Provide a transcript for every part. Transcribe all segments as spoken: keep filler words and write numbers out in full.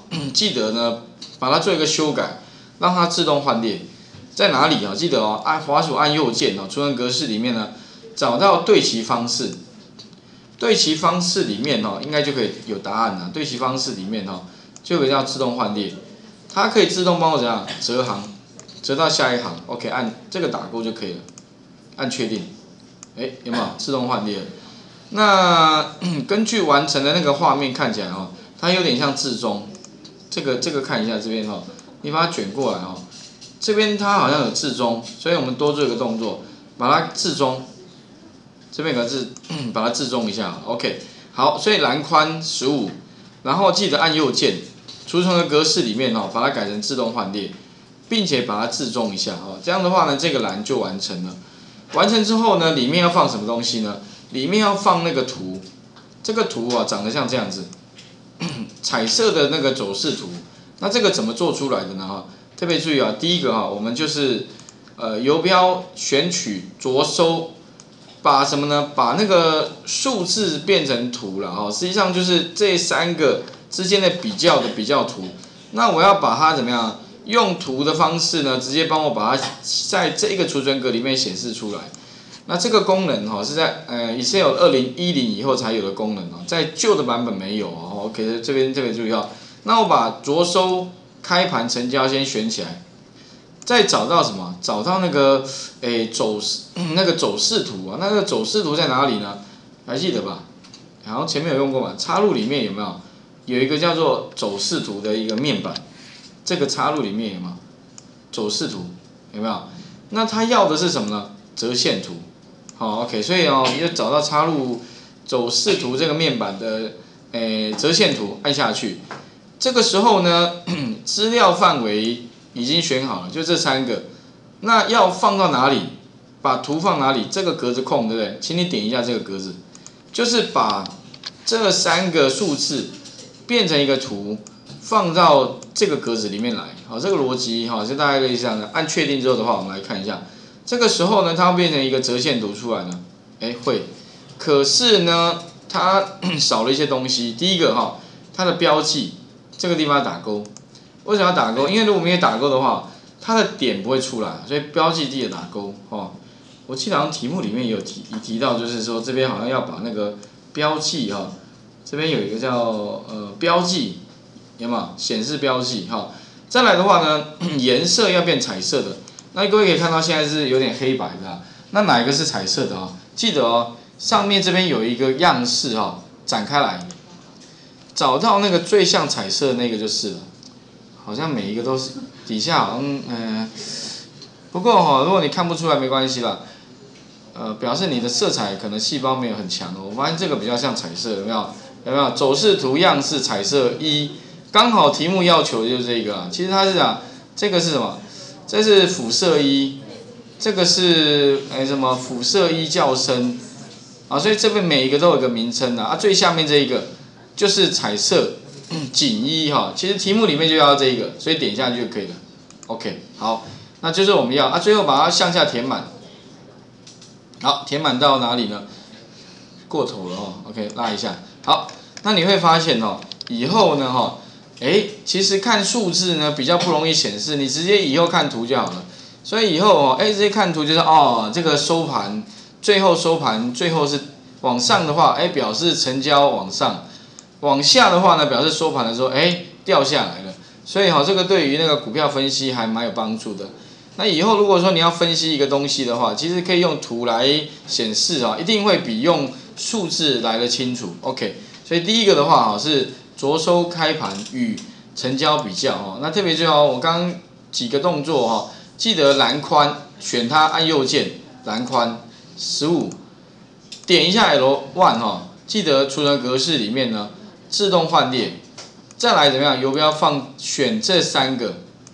记得呢把它做一个修改，让它自动换列。在哪里啊？记得哦，按滑鼠按右键哦，储存格式里面呢找到对齐方式。对齐方式里面哦，应该就可以有答案了。对齐方式里面哦，就有个叫自动换列，它可以自动帮我怎样折行，折到下一行。OK， 按这个打勾就可以了，按确定。哎，有没有自动换列？那根据完成的那个画面看起来哦，它有点像置中。这个这个看一下这边哦，你把它卷过来哦，这边它好像有置中，所以我们多做一个动作，把它置中。这边有个字，把它置中一下 ，OK， 好，所以栏宽十五，然后记得按右键，储存的格式里面哦，把它改成自动换列，并且把它置中一下哦，这样的话呢，这个栏就完成了。完成之后呢，里面要放什么东西呢？里面要放那个图，这个图啊长得像这样子，彩色的那个走势图。那这个怎么做出来的呢？哈，特别注意啊，第一个哈，我们就是呃游标选取着收。把什么呢？把那个数字变成图了哈，实际上就是这三个之间的比较的比较图。那我要把它怎么样？用图的方式呢，直接帮我把它在这一个储存格里面显示出来。那这个功能哈是在呃 Excel 二零一零以后才有的功能哦，在旧的版本没有哦。OK， 这边特别注意哦。那我把着收、开盘、成交先选起来。再找到什么？找到那个诶走那个走势图啊，那个走势图在哪里呢？还记得吧？好像前面有用过嘛。插入里面有没有有一个叫做走势图的一个面板？这个插入里面有没有走势图？有没有？那它要的是什么呢？折线图。好 ，OK， 所以哦，你就找到插入走势图这个面板的诶折线图，按下去。这个时候呢，资料范围已经选好了，就这三个。那要放到哪里？把图放哪里？这个格子空，对不对？请你点一下这个格子，就是把这三个数字变成一个图，放到这个格子里面来。好，这个逻辑哈，就大概类似这样的。按确定之后的话，我们来看一下。这个时候呢，它会变成一个折线图出来呢。哎，会。可是呢，它少了一些东西。第一个哈，它的标记这个地方要打勾。为什么要打勾？因为如果没有打勾的话，它的点不会出来，所以标记记得打勾哦。我记得好像题目里面也有提提到，就是说这边好像要把那个标记哈，这边有一个叫呃标记，有没有显示标记哈？再来的话呢，颜色要变彩色的。那各位可以看到现在是有点黑白的、啊，那哪一个是彩色的啊？记得哦，上面这边有一个样式哈，展开来，找到那个最像彩色的那个就是了。好像每一个都是底下好像嗯、呃，不过哈、哦，如果你看不出来没关系啦，呃，表示你的色彩可能细胞没有很强哦。我发现这个比较像彩色，有没有？有没有？走势图样式彩色一，刚好题目要求的就是这个啊。其实它是啊，这个是什么？这是辐射一，这个是哎什么辐射一较深啊，所以这边每一个都有个名称的啊。最下面这一个就是彩色。仅一哈，其实题目里面就要这一个，所以点下去就可以了。OK， 好，那就是我们要啊，最后把它向下填满。好，填满到哪里呢？过头了哦 ，OK， 拉一下。好，那你会发现哦，以后呢哈，哎，其实看数字呢比较不容易显示，你直接以后看图就好了。所以以后哦，哎，直接看图就是哦，这个收盘，最后收盘，最后是往上的话，哎，表示成交往上。往下的话呢，表示收盘的时候，哎，掉下来了。所以哈，这个对于那个股票分析还蛮有帮助的。那以后如果说你要分析一个东西的话，其实可以用图来显示啊，一定会比用数字来得清楚。OK， 所以第一个的话哈是着收开盘与成交比较哈。那特别就要我刚刚几个动作哈，记得栏宽选它，按右键栏宽十五，点一下 L 一 哈，记得储存格式里面呢。自动换列，再来怎么样？游标放选这三个，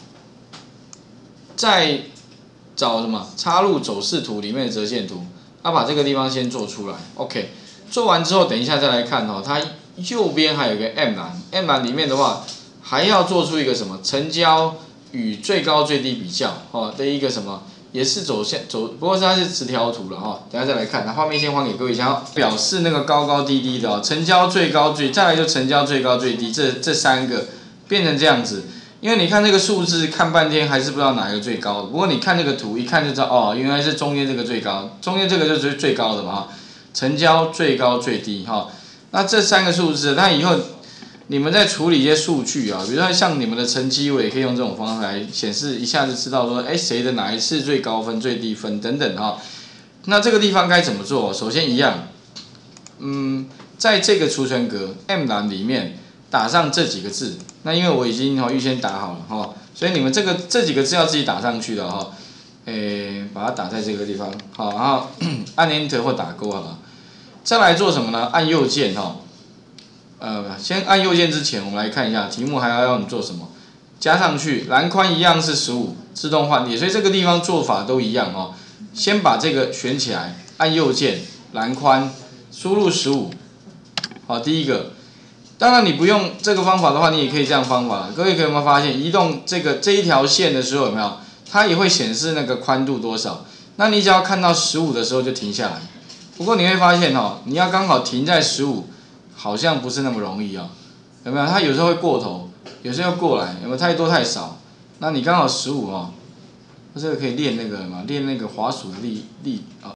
再找什么？插入走势图里面的折线图，要把这个地方先做出来。OK， 做完之后，等一下再来看哦。它右边还有一个 M 栏 ，M 栏里面的话，还要做出一个什么？成交与最高最低比较哦的一个什么？也是走线走，不过它是直条图了哈，等一下再来看。那画面先还给各位一下，表示那个高高低低的哦，成交最高最，再来就成交最高最低，这这三个变成这样子。因为你看这个数字，看半天还是不知道哪一个最高的。不过你看这个图，一看就知道哦，原来是中间这个最高，中间这个就是最高的嘛。成交最高最低哈。那这三个数字，那以后你们在处理一些数据啊，比如说像你们的成绩，我也可以用这种方法来显示，一下就知道说，哎，谁的哪一次最高分、最低分等等哈。那这个地方该怎么做？首先一样，嗯，在这个储存格 M 栏里面打上这几个字。那因为我已经哈预先打好了哈，所以你们这个这几个字要自己打上去的哈。诶，把它打在这个地方，好，然后按 Enter 或打勾好了。再来做什么呢？按右键哈。呃，先按右键之前，我们来看一下题目还要让你做什么，加上去，栏宽一样是十五，自动换列，所以这个地方做法都一样哦。先把这个选起来，按右键，栏宽，输入十五，好，第一个。当然你不用这个方法的话，你也可以这样方法。各位可以有没有发现，移动这个这一条线的时候有没有？它也会显示那个宽度多少。那你只要看到十五的时候就停下来。不过你会发现哦，你要刚好停在十五。好像不是那么容易啊，有没有？它有时候会过头，有时候要过来，有没有？太多太少，那你刚好十五哦，这个可以练那个嘛，练那个滑鼠力力啊。